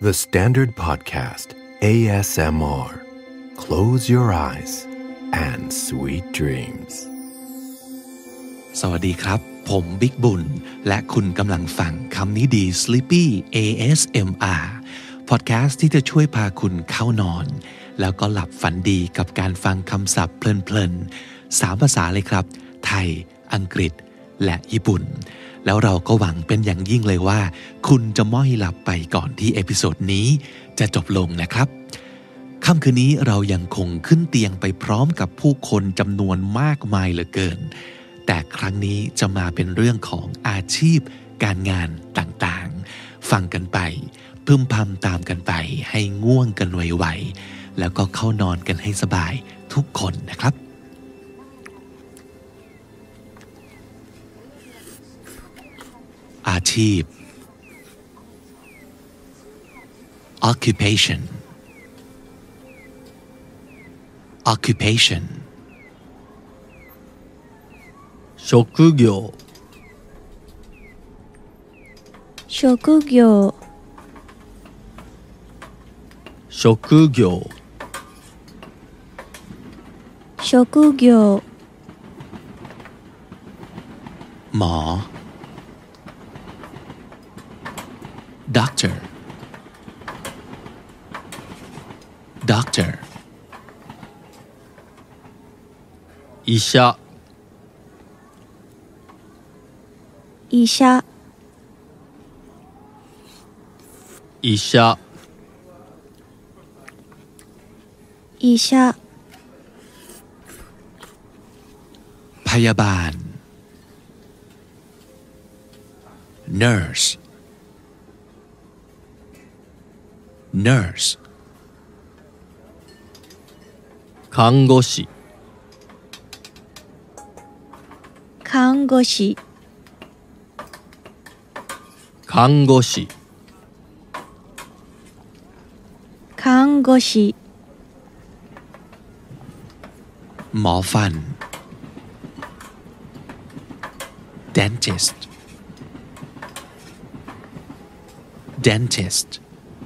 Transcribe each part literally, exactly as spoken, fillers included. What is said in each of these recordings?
The Standard Podcast เอ เอส เอ็ม อาร์ Close your eyes and sweet dreams สวัสดีครับผมบิ๊กบุญและคุณกำลังฟังคำนี้ดี Sleepy เอ เอส เอ็ม อาร์ พอดแคสต์ที่จะช่วยพาคุณเข้านอนแล้วก็หลับฝันดีกับการฟังคำศัพท์เพลินๆสามภาษาเลยครับไทยอังกฤษและญี่ปุ่นแล้วเราก็หวังเป็นอย่างยิ่งเลยว่าคุณจะม้อยหลับไปก่อนที่เอพิโซดนี้จะจบลงนะครับค่ำคืนนี้เรายังคงขึ้นเตียงไปพร้อมกับผู้คนจำนวนมากมายเหลือเกินแต่ครั้งนี้จะมาเป็นเรื่องของอาชีพการงานต่างๆฟังกันไปพึมพำตามกันไปให้ง่วงกันไวๆแล้วก็เข้านอนกันให้สบายทุกคนนะครับอาชีพ occupation occupation 職業職業職業職業หมอ doctor doctor 医者医者医者医者พยาบาล nurse nurse 看護師看護師看護師看護師หมอฟัน dentist dentist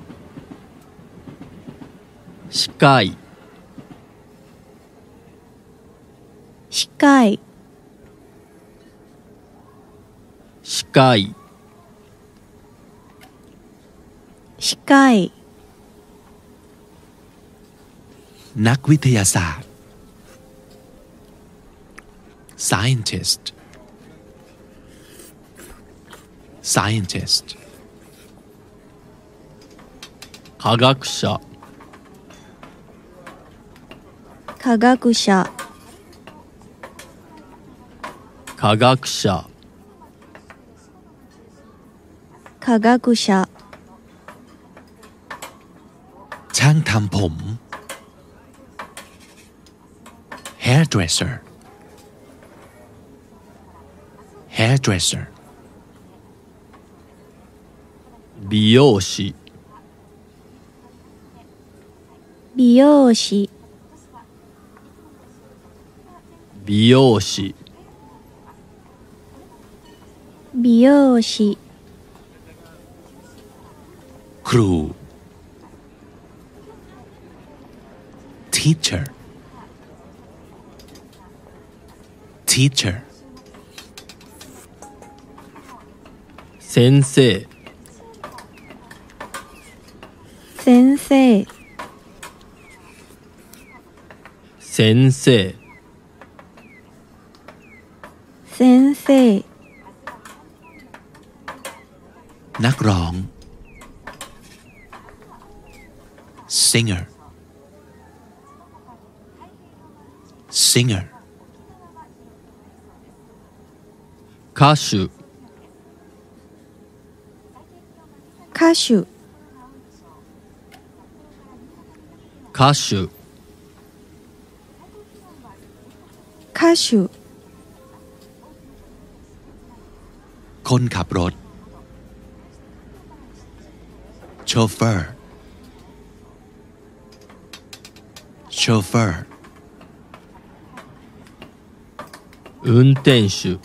歯科医歯科医歯科医歯科医นักวิทยาศาสตร์ scientist scientist 科学者科学者科学者科学者ช่างทำผม hairdresser hairdresser 美容師美容師美容師美容師ครู teacher teacher 先生先生先生先生นักร้อง singer singer 歌手歌手歌手歌手คนขับรถ chauffeur chauffeur 運転手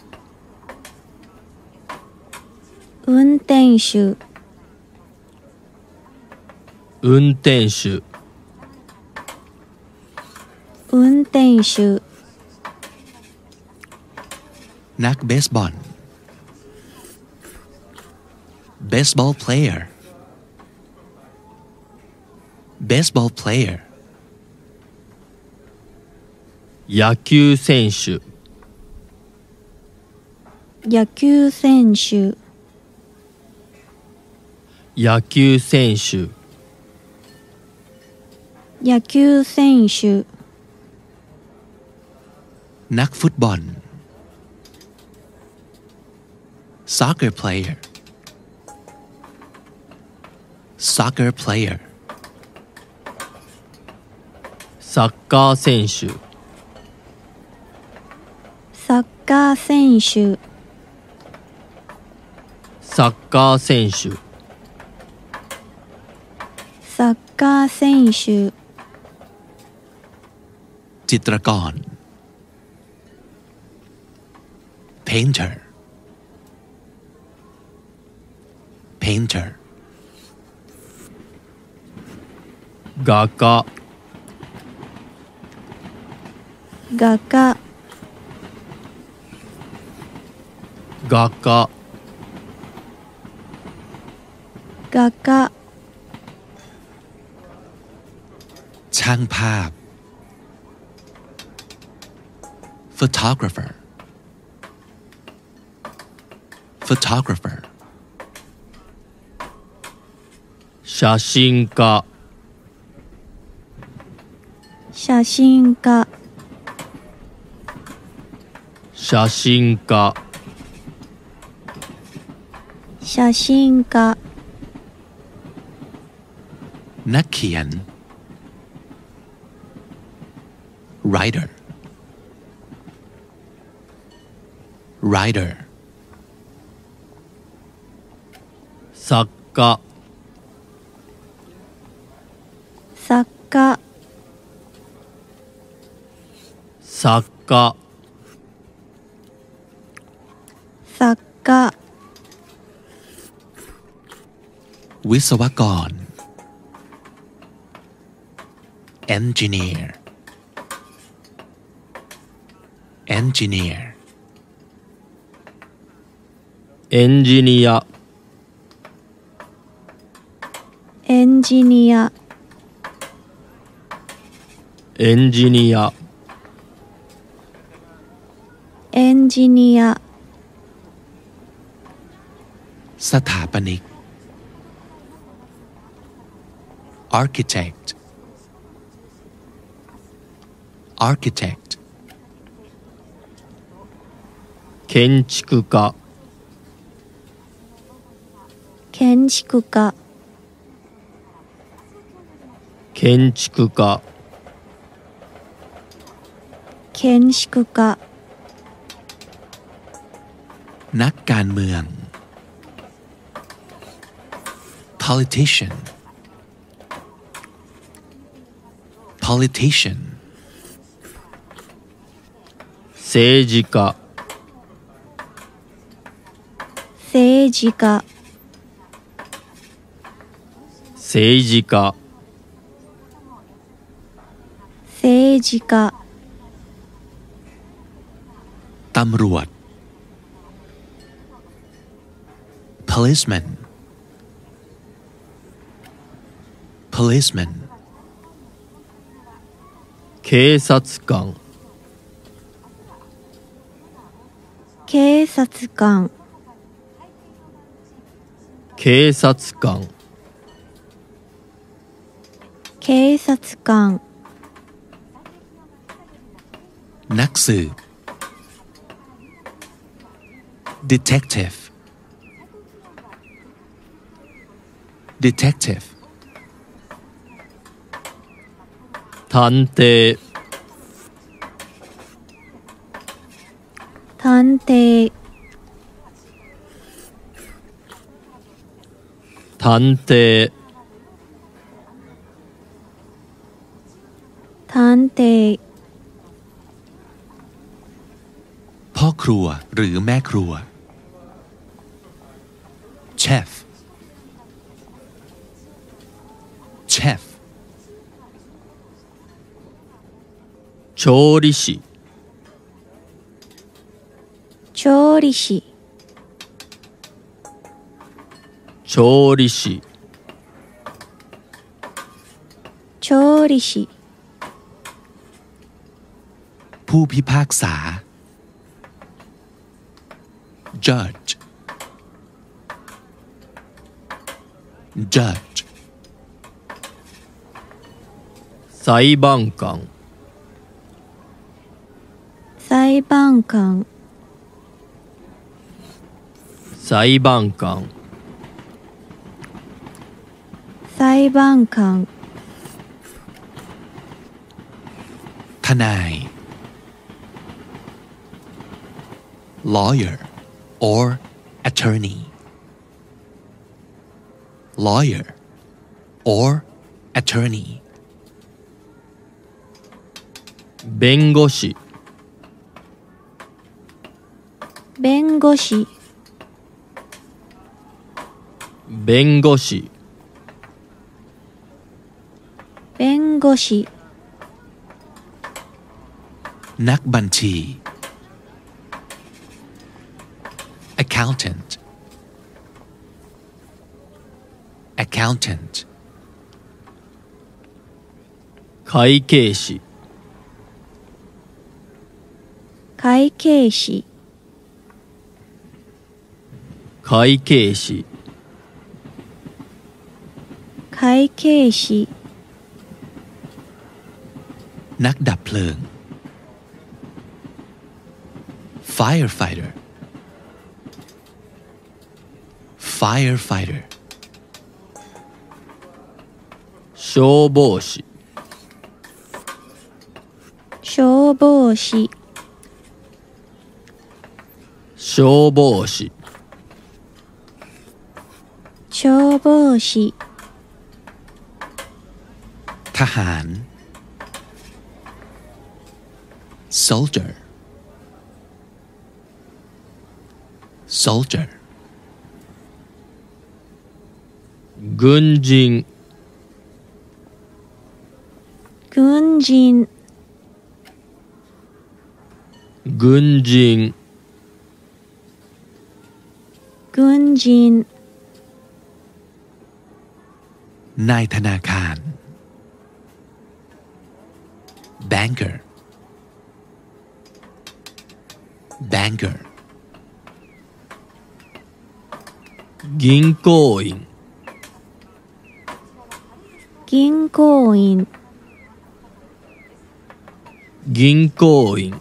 運転手運転手運転手นักเบสบอล baseball player baseball player 野球選手野球選手野球選手野球選手นักฟุตบอล soccer player soccer player サッカー選手サッカー選手サッカー選手サッカー選手จิตรกร painter painter 画家画家画家画家ช่างภาพ photographer photographer 写真家写真家写真家写真家นักเขียน writer writer 作家作家作家作家วิศวกร engineer engineer エンジニアエンジニアエンジニアエンジニアสถาปนิก architect architect 建築家建築家建築家建築家นักการเมือง politician politician 政治家政治家政治家政治家ตำรวจ policeman policeman 警察官警察官警察官警察官นักสืบ detective detective 探偵探偵探偵探偵พ่อครัวหรือแม่ครัว chef chef 調理師調理師調理師調理師ผู้พิพากษา judge judge 裁判官裁判官裁判官裁判官ทนาย lawyer or attorney lawyer or attorney 弁護士弁護士弁護士弁護士นักบัญชี accountant accountant 会計士会計士会計士会計士นักดับเพลิง firefighter firefighter 消防士消防士消防士消防士ทหาร soldier soldier 軍人軍人軍人軍人นายธนาคาร banker banker 銀行員銀行員銀行員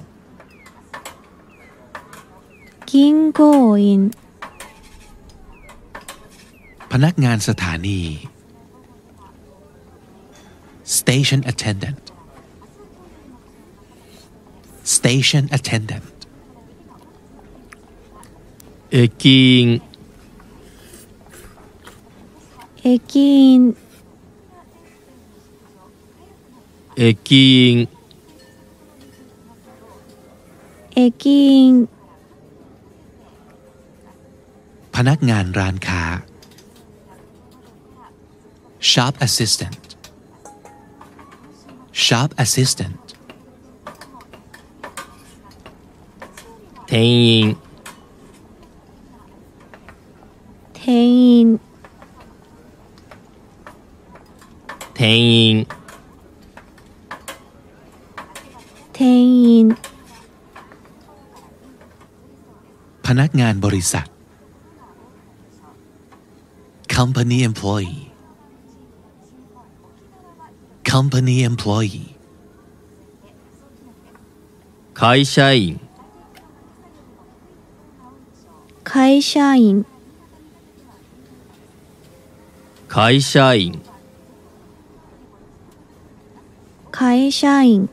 銀行員พนักงานสถานี station attendant station attendant 駅員駅員駅員駅員พนักงานร้านค้า shop assistant shop assistant 店員店員店員店員พนักงานบริษัท company employee company employee 会社員会社員会社員会社員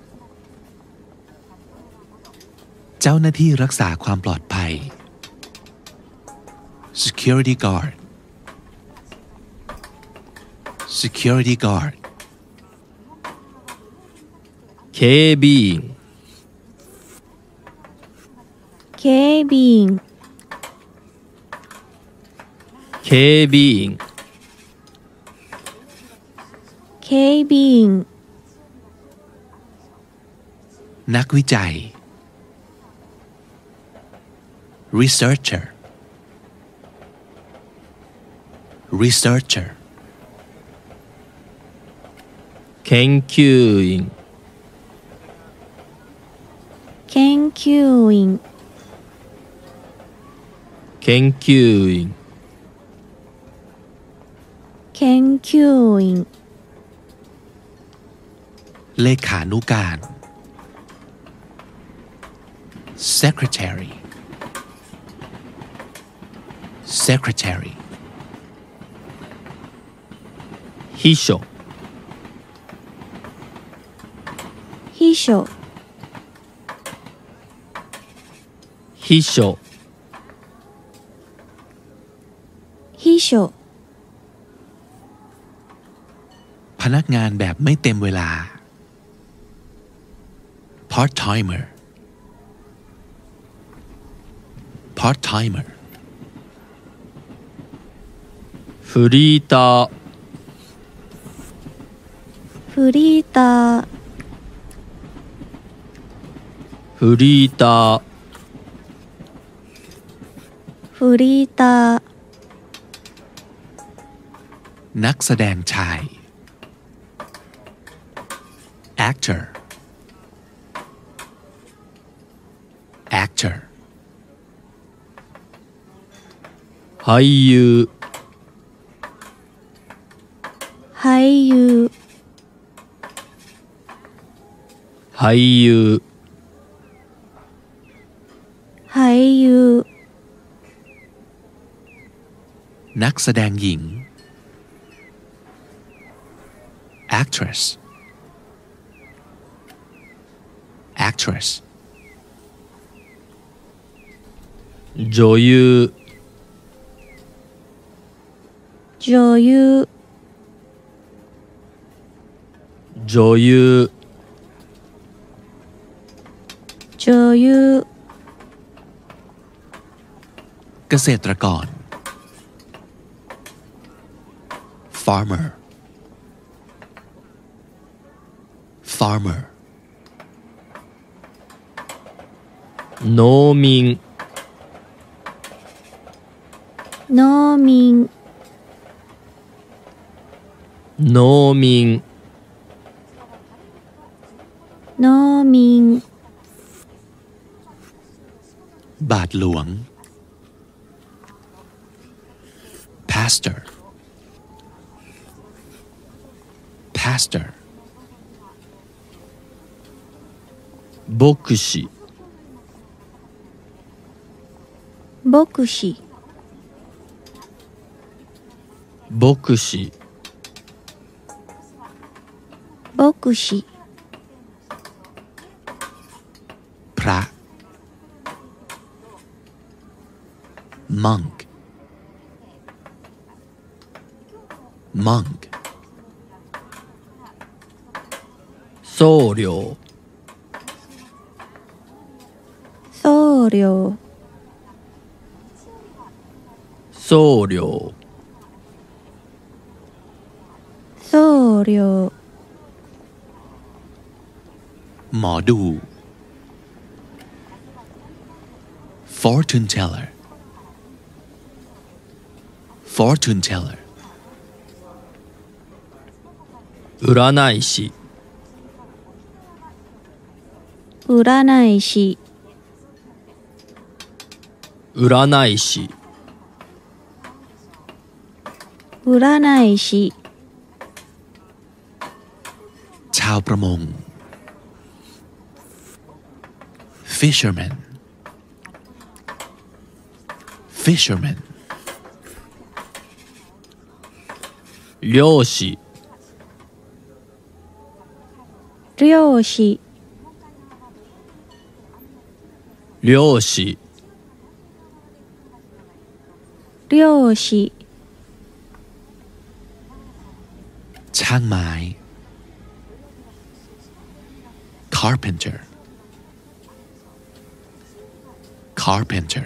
เจ้าหน้าที่รักษาความปลอดภัย security guard security guard 警備員警備員警備員警備員นักวิจัย researcher researcher 研究員研究員研究員研究員เลขานุการ secretary secretary 秘書秘書秘書秘書พนักงานแบบไม่เต็มเวลา part timer part timer フリーターフリーターフリーターフリーターนักแสดงชาย actor actor 俳優俳優俳優俳優นักแสดงหญิง actress actress 女優女優女優女優เกษตรกร farmer farmer 農民農民農民農民บาทหลวง pastor pastor 牧師牧師牧師牧師พระ monk monk 僧侶僧侶僧侶僧侶หมอดู fortune teller fortune teller 占い師占い師占い師占い師ชาวประมง fisherman fisherman 漁師漁師漁師漁師ช่างไม้ carpenter carpenter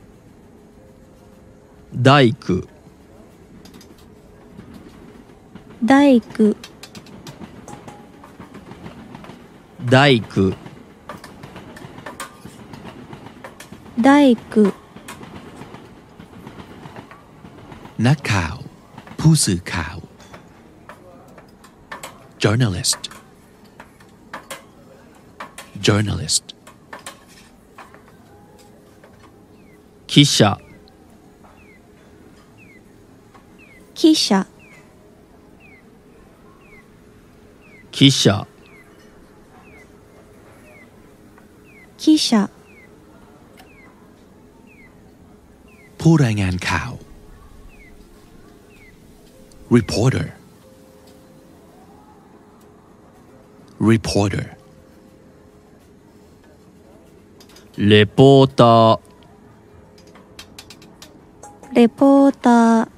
大工大工大工大工นักข่าว ผู้สื่อข่าว journalist journalist 記者記者記者記者ผู้รายงานข่าว reporter reporter レポーターレポーター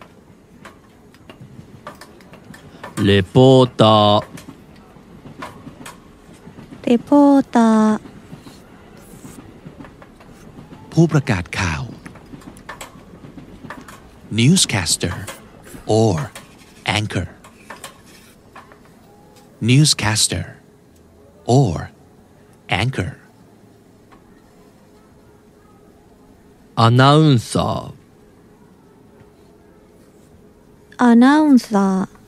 レポーターレポーターผู้ประกาศข่าว newscaster or anchor newscaster or anchor アナウンサーアナウンサー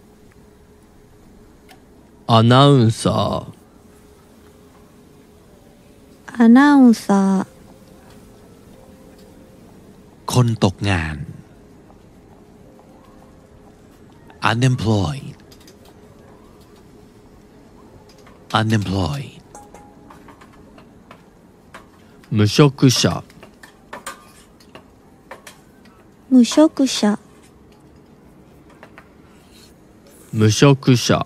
アナウンサーアナウンサーคนตกงาน unemployed unemployed 無職者無職者無職者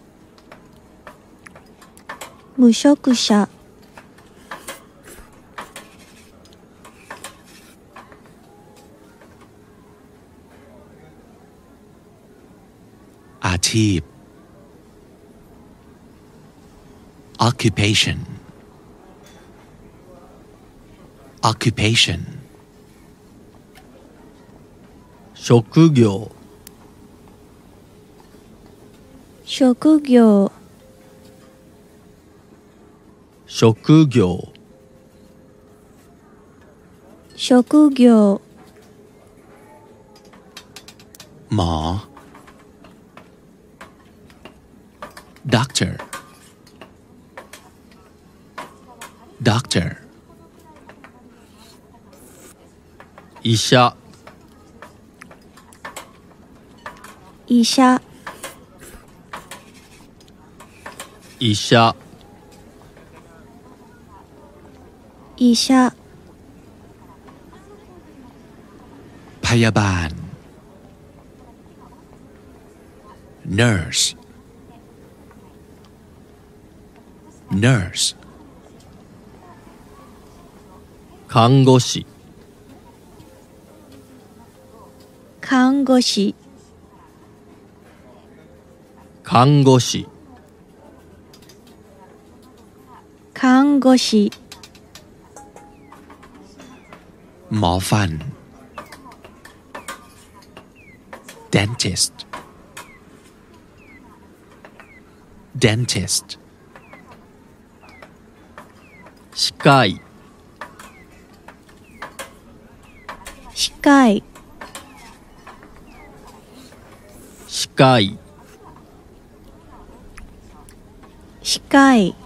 無職者อาชีพ occupation occupation 職業職業職業職業หมอ doctor doctor 医者医者医者医者พยาบาล nurse nurse 看護師看護師看護師看護師หมอฟัน dentist dentist 歯科医歯科医歯科医歯科医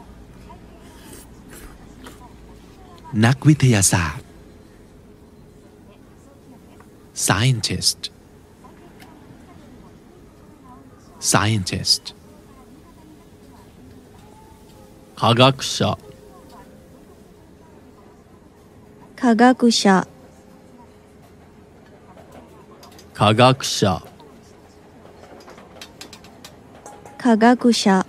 นักวิทยาศาสตร์ scientist scientist 科学者科学者科学者科学者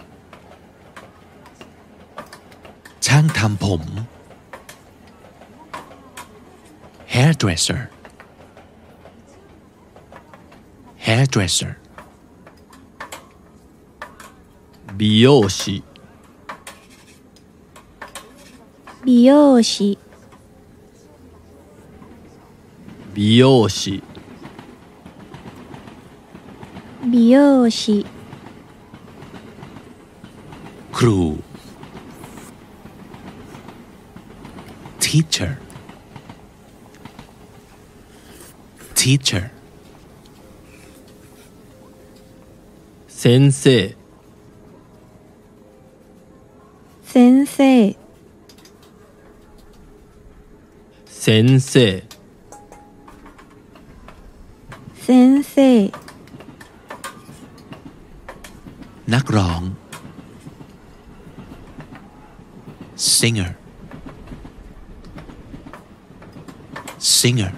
ช่างทำผม hairdresser hairdresser 美容師美容師美容師美容師ครู teacher teacher 先生先生先生先生นักร้อง singer singer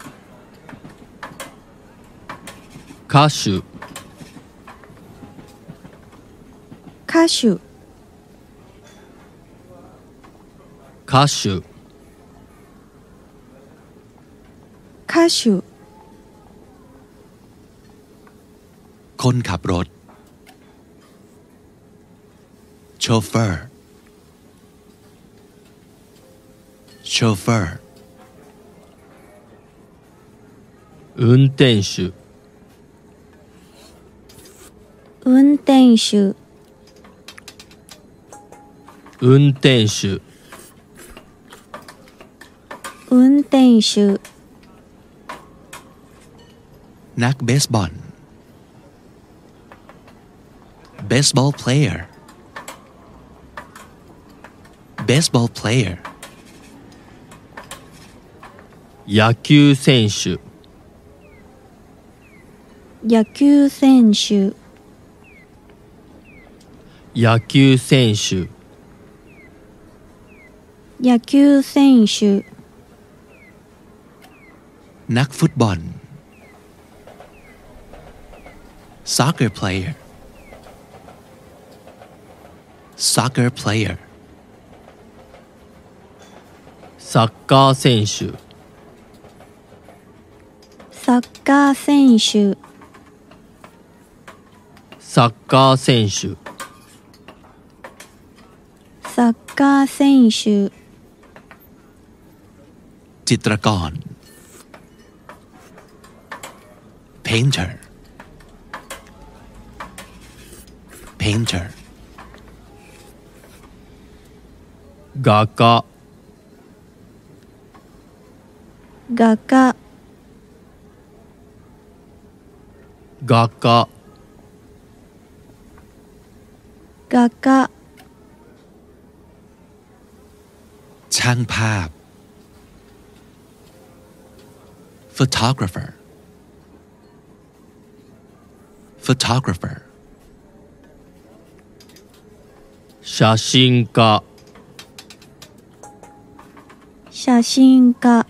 歌手歌手歌手歌手คนขับรถ chauffeur chauffeur 運転手運転手運転手運転手นักเบสบอล baseball player baseball player 野球選手野球選手野球選手野球選手นักฟุตบอล soccer player soccer player サッカー選手サッカー選手サッカー選手サッカー選手จิตรกร painter painter 画家画家画家画家ช่างภาพ photographer photographer 写真家写真家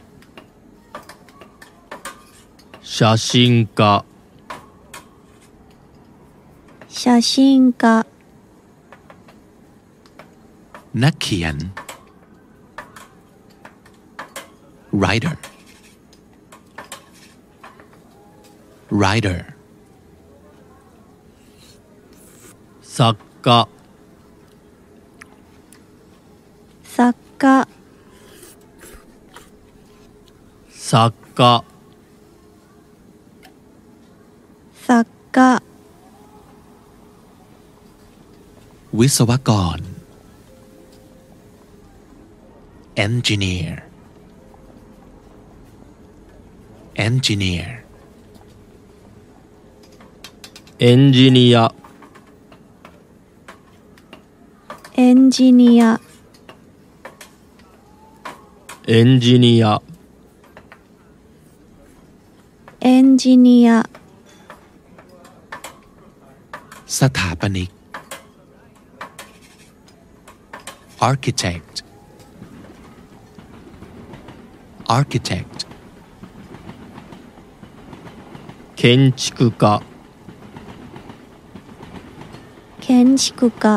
写真家写真家นักเขียน writer writer 作家作家作家作家วิศวกร engineer engineer エンジニアエンジニアエンジニアエンジニアสถาปนิก architect architect 建築家建築家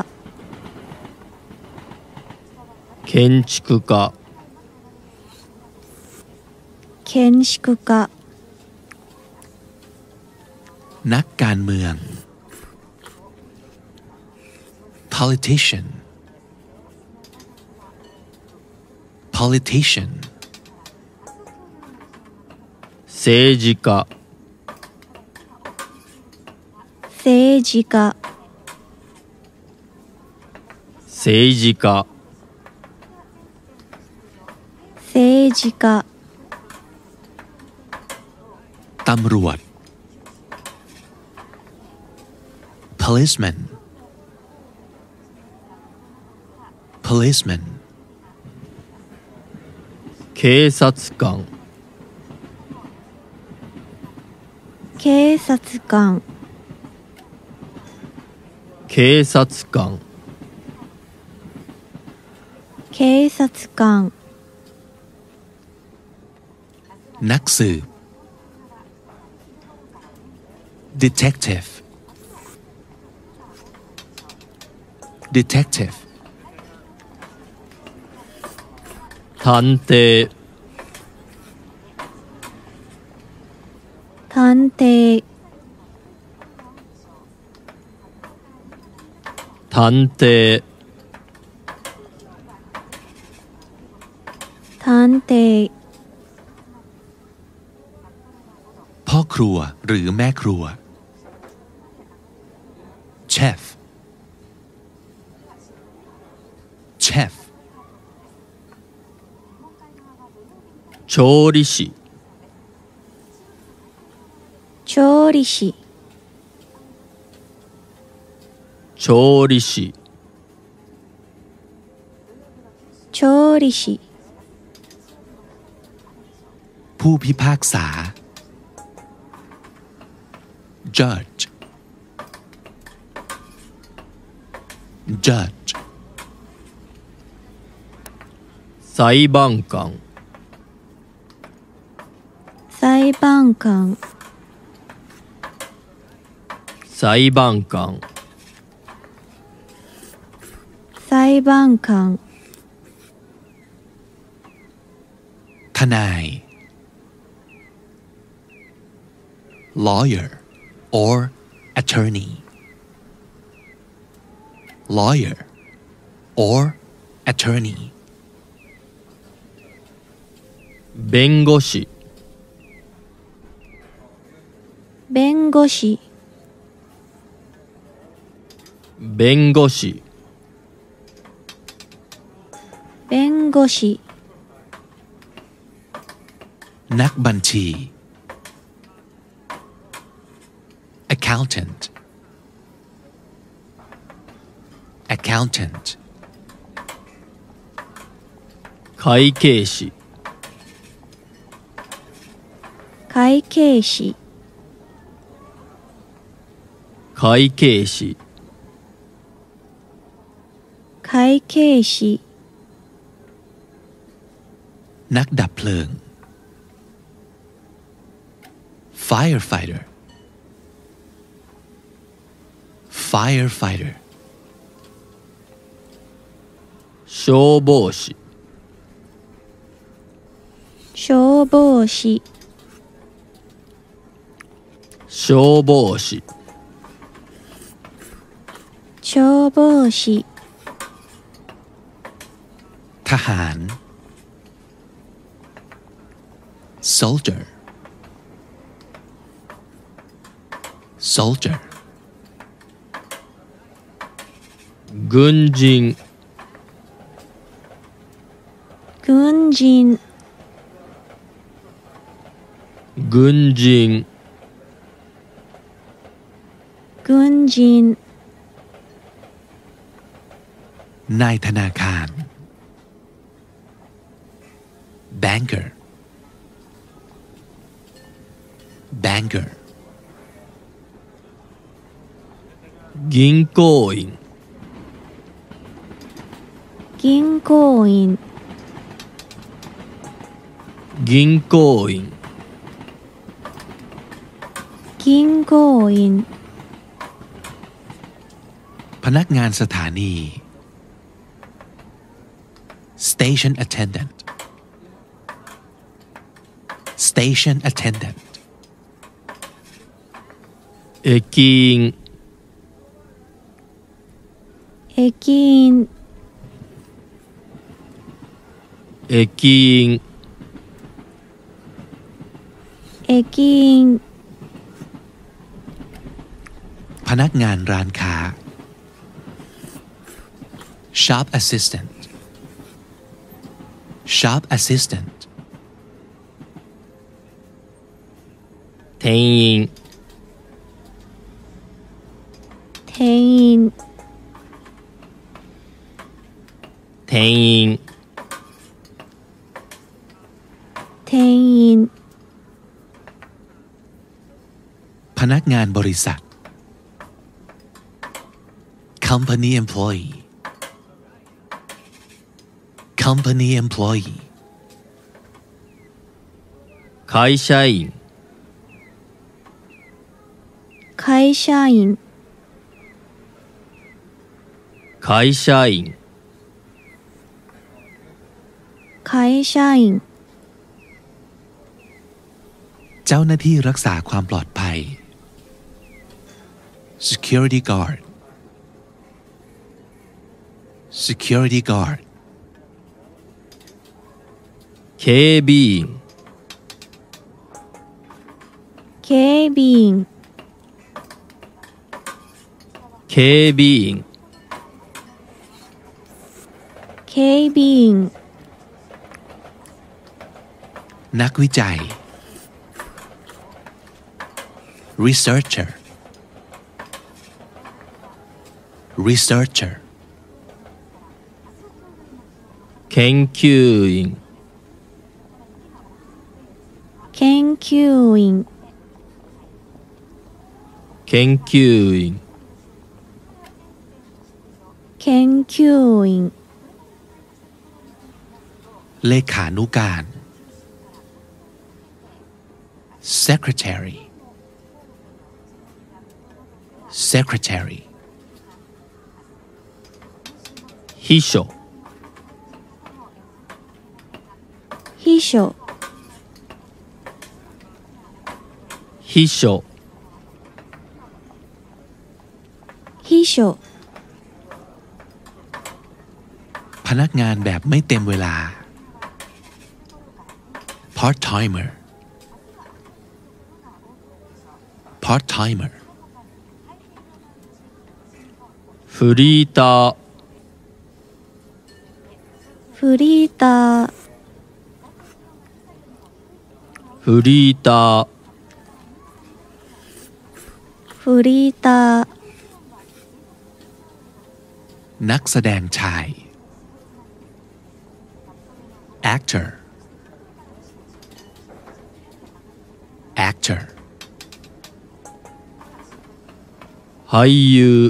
建築家建築家นักการเมือง politician politician 政治家政治家政治家政治家ตำรวจ policeman policeman 警察官警察官警察官警察官นักสืบ detective detective 探偵探偵探偵探偵พ่อครัวหรือแม่ครัว chef chef 調理師調理師調理師調理師ผู้พิพากษา judge judge 裁判官裁判官裁判官裁判官ทนาย lawyer or attorney lawyer or attorney 弁護士弁護士弁護士弁護士นักบัญชี accountant accountant 会計士会計士会計士会計士นักดับเพลิง firefighter firefighter 消防士消防士消防士消防士ทหาร soldier soldier 軍人軍人軍人軍人นายธนาคาร banker banker 銀行員銀行員銀行員銀行員พนักงานสถานี station attendant station attendant 駅員駅員駅員駅員พนักงานร้านค้า shop assistant shop assistant 店員店員店員店員พนักงานบริษัท company employee company employee 会社員会社員会社員会社員เจ้าหน้าที่รักษาความปลอดภัย security guard security guard 警備員警備員警備員警備員นักวิจัย researcher researcher 研究員研究員研究員研究員เลขานุการ secretary secretary 秘書秘書秘書秘書พนักงานแบบไม่เต็มเวลา part timer part timer フリーターフリーターフリーターフリーターนักแสดงชาย actor actor 俳優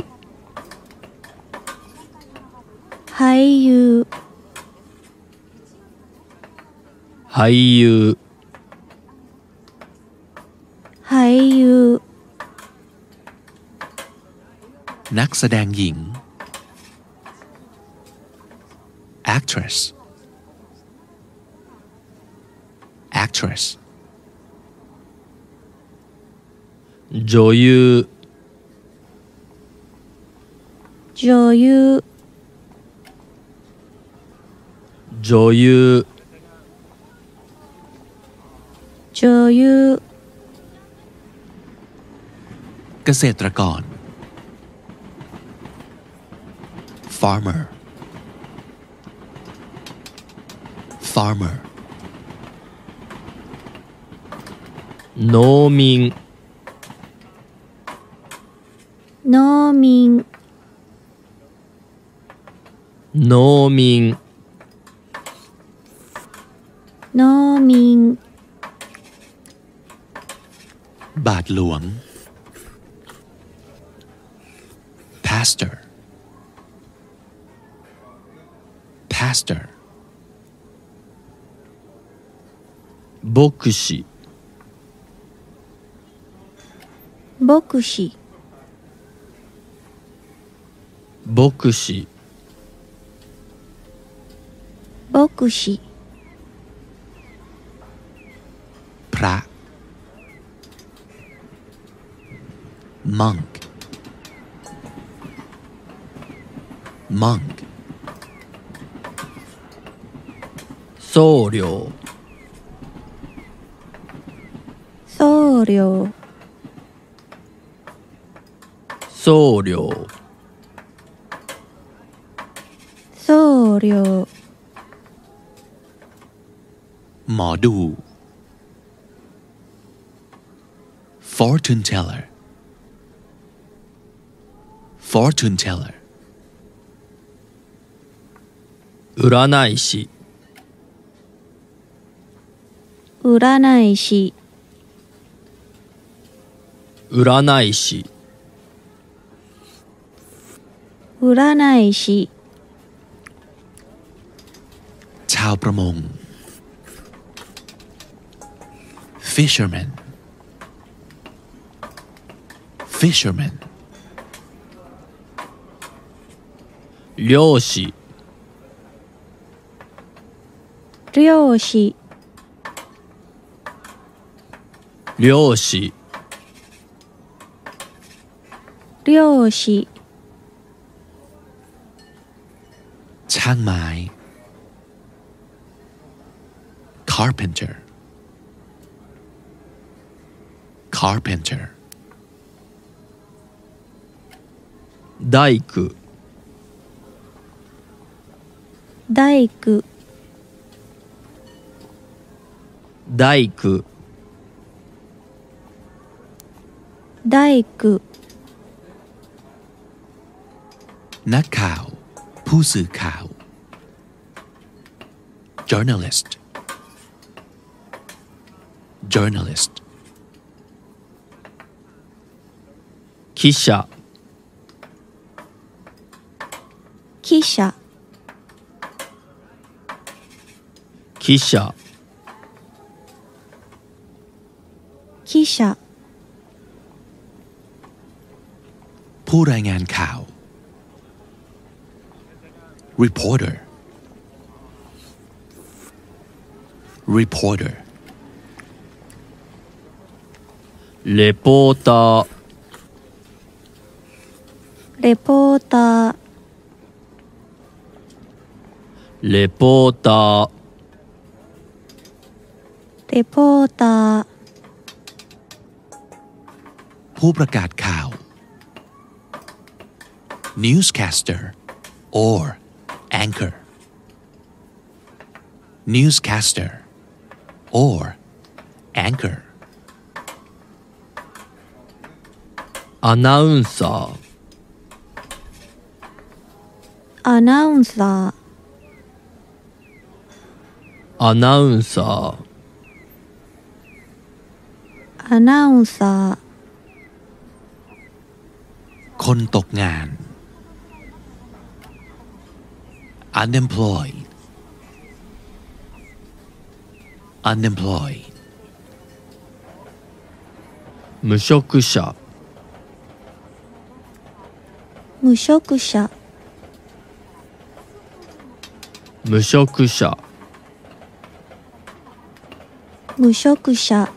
俳優俳優俳優นักแสดงหญิง actress actress 女優女優女優女優เกษตรกร farmer farmer 農民農民農民農民บาทหลวง pastor pastor 牧師牧師牧師牧師พระ monk monk 僧侶僧侶僧侶僧侶หมอดู fortune teller fortune teller 占い師占い師占い師占い師ชาวประมง fisherman fisherman 漁師漁師漁師漁師ช่างไม้ carpenter carpenter 大工大工大工大工นักข่าว ผู้สื่อข่าว journalist journalist 記者記者記者記者ผู้รายงานข่าว reporter reporter レポーターレポーターレポーターレポーターผู้ประกาศข่าว newscaster or anchor newscaster or anchor アナウンサーアナウンサーアナウンサーアナウンサーคนตกงาน unemployed unemployed 無職者無職者無職者無職者